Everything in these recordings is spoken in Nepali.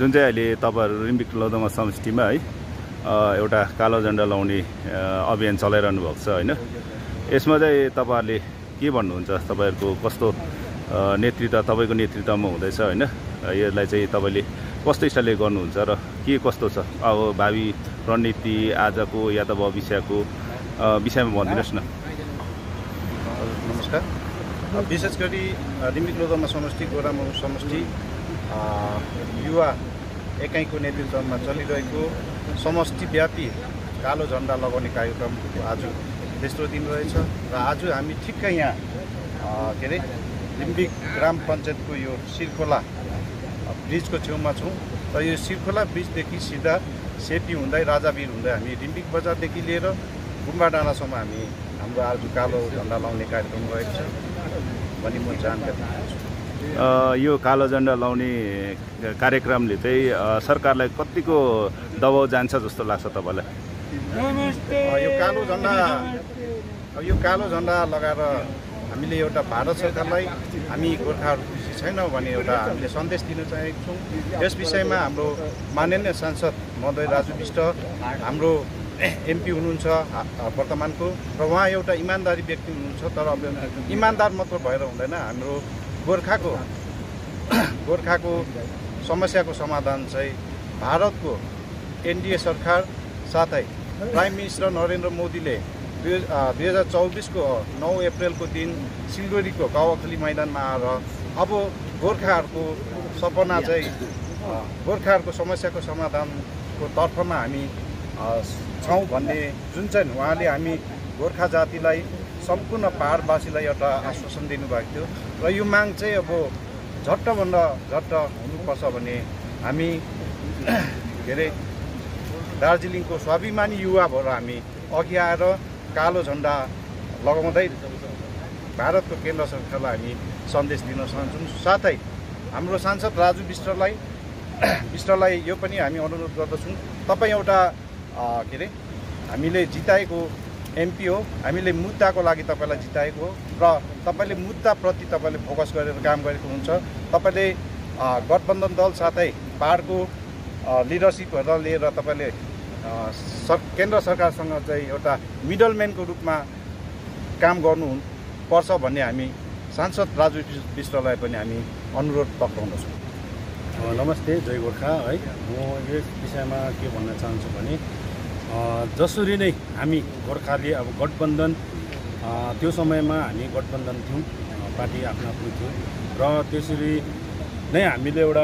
जुन चाहिँ अहिले तपाईँहरू रिम्बिक लोधोमा समष्टिमा है एउटा कालो झन्डा लाउने अभियान चलाइरहनु भएको छ हैन। यसमा चाहिँ तपाईँहरूले के भन्नुहुन्छ? तपाईँहरूको कस्तो नेतृत्व तपाईँको नेतृत्वमा हुँदैछ हैन? यसलाई चाहिँ तपाईँले कस्तो स्टाइलले गर्नुहुन्छ र के कस्तो छ अब भावी रणनीति आजको या त भविष्यको विषयमा भनिदिनुहोस् न। नमस्कार। विशेष गरी रिम्बिक लोधोमा समष्टि गोरामुख समष्टि युवा एकाइको नेतृत्वमा चलिरहेको समष्टिव्यापी कालो झन्डा लगाउने कार्यक्रमको आज तेस्रो दिन रहेछ र आज हामी ठिक्कै यहाँ के अरे रिम्बिक ग्राम पञ्चायतको यो सिरखोला ब्रिजको छेउमा छौँ र यो सिरखोला ब्रिजदेखि सिधा सेती हुँदै राजावीर हुँदै हामी रिम्बिक बजारदेखि लिएर गुम्बा डाँडासम्म हामी हाम्रो आज कालो झन्डा लाउने कार्यक्रम रहेको छ भनी म जानकारी दिन्छु। यो कालो झन्डा लाउने कार्यक्रमले चाहिँ सरकारलाई कतिको दबाउ जान्छ जस्तो लाग्छ तपाईँलाई? यो कालो झन्डा लगाएर हामीले एउटा भारत सरकारलाई हामी गोर्खाहरू खुसी छैनौँ भने एउटा हामीले सन्देश दिन चाहेका छौँ। यस विषयमा हाम्रो माननीय सांसद महोदय राजु विष्ट हाम्रो एमपी हुनुहुन्छ वर्तमानको र उहाँ एउटा इमान्दारी व्यक्ति हुनुहुन्छ। तर अब इमान्दार मात्र भएर हुँदैन, हाम्रो गोर्खाको समस्याको समाधान चाहिँ भारतको एनडीए सरकार साथै प्राइम मिनिस्टर नरेन्द्र मोदीले 2024को 9 अप्रेलको दिन सिलगढीको कावाखाली मैदानमा आएर अब गोर्खाहरूको सपना चाहिँ गोर्खाहरूको समस्याको समाधानको तर्फमा हामी छौँ भन्ने जुन चाहिँ उहाँले हामी गोर्खा जातिलाई सम्पूर्ण पहाडवासीलाई एउटा आश्वासन दिनुभएको थियो र यो माग चाहिँ अब झट्टभन्दा झट्ट हुनुपर्छ भने हामी के अरे दार्जिलिङको स्वाभिमानी युवा भएर हामी अघि आएर कालो झन्डा लगाउँदै भारतको केन्द्र सरकारलाई हामी सन्देश दिन चाहन्छौँ। साथै हाम्रो सांसद राजु विष्टलाई यो पनि हामी अनुरोध गर्दछौँ, तपाईँ एउटा के अरे हामीले जिताएको एमपी हो, हामीले मुद्दाको लागि तपाईँलाई जिताएको हो र तपाईँले मुद्दाप्रति तपाईँले फोकस गरेर काम गरेको हुन्छ। तपाईँले गठबन्धन दल साथै पहाडको लिडरसिपहरूलाई लिएर तपाईँले केन्द्र सरकारसँग चाहिँ एउटा मिडलम्यानको रूपमा काम गर्नुपर्छ भन्ने हामी सांसद राजु विष्टलाई पनि हामी अनुरोध पक्राउँदछौँ। नमस्ते, जय गोर्खा है। म यस विषयमा के भन्न चाहन्छु भने जसरी नै हामी गोर्खाले अब गठबन्धन त्यो समयमा हामी गठबन्धन थियौँ, पार्टी आफ्नो आफ्नो थियो र त्यसरी नै हामीले एउटा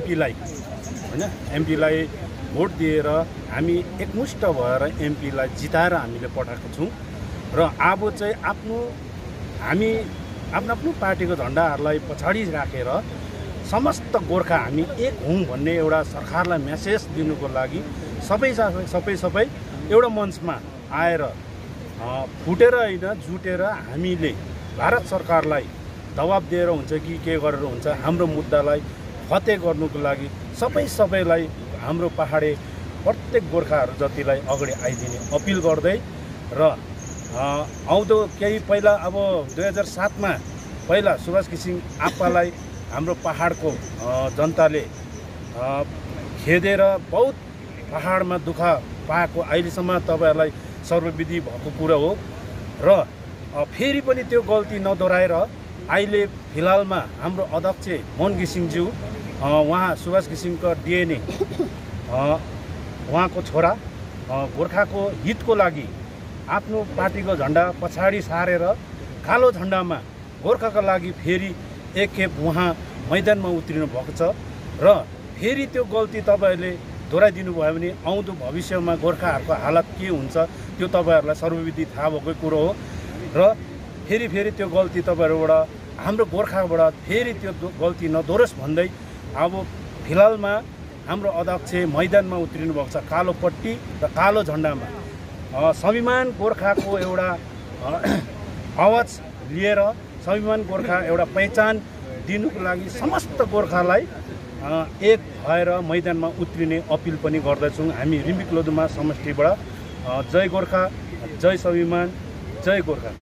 एमपीलाई भोट दिएर हामी एकमुष्ट भएर एमपीलाई जिताएर हामीले पठाएको छौँ र अब चाहिँ हामी आफ्नो पार्टीको झन्डाहरूलाई पछाडि राखेर समस्त गोर्खा हामी एक हौँ भन्ने एउटा सरकारलाई मेसेज दिनुको लागि सबै एउटा मञ्चमा आएर फुटेर होइन जुटेर हामीले भारत सरकारलाई दबाब दिएर हुन्छ कि के गरेर हुन्छ हाम्रो मुद्दालाई फते गर्नुको लागि सबैलाई हाम्रो पहाडे प्रत्येक गोर्खाहरू जतिलाई अगाडि आइदिने अपिल गर्दै र आउँदो केही पहिला अब 2007मा पहिला सुभाष घिसिङ आप्पालाई हाम्रो पहाडको जनताले खेदेर बहुत पहाडमा दुःख पाएको अहिलेसम्म तपाईँहरूलाई सर्वविधि भएको कुरा हो र फेरि पनि त्यो गल्ती नदोहोऱ्याएर अहिले फिलहालमा हाम्रो अध्यक्ष मोहन घिसिङज्यू उहाँ सुभाष घिसिङको डिएनए उहाँको छोरा गोर्खाको हितको लागि आफ्नो पार्टीको झन्डा पछाडि सारेर कालो झन्डामा गोर्खाको लागि फेरि एकखेप उहाँ मैदानमा उत्रिनु भएको छ र फेरि त्यो गल्ती तपाईँहरूले दोहोऱ्याइदिनु भयो भने आउँदो भविष्यमा गोर्खाहरूको हालत के हुन्छ त्यो तपाईँहरूलाई सर्वविधि थाहा भएको कुरो हो र फेरि त्यो गल्ती तपाईँहरूबाट हाम्रो गोर्खाबाट फेरि त्यो गल्ती नदोहोरोस् भन्दै अब फिलहालमा हाम्रो अध्यक्ष मैदानमा उत्रिनु भएको छ कालो पट्टी र कालो झन्डामा स्वाभिमान गोर्खाको एउटा आवाज लिएर स्वाभिमान गोर्खा एउटा पहिचान दिनुको लागि समस्त गोर्खालाई एक भएर मैदानमा उत्रिने अपिल पनि गर्दछौँ हामी रिम्बिक लोधोमा समष्टिबाट। जय गोर्खा, जय स्वाभिमान, जय गोर्खा।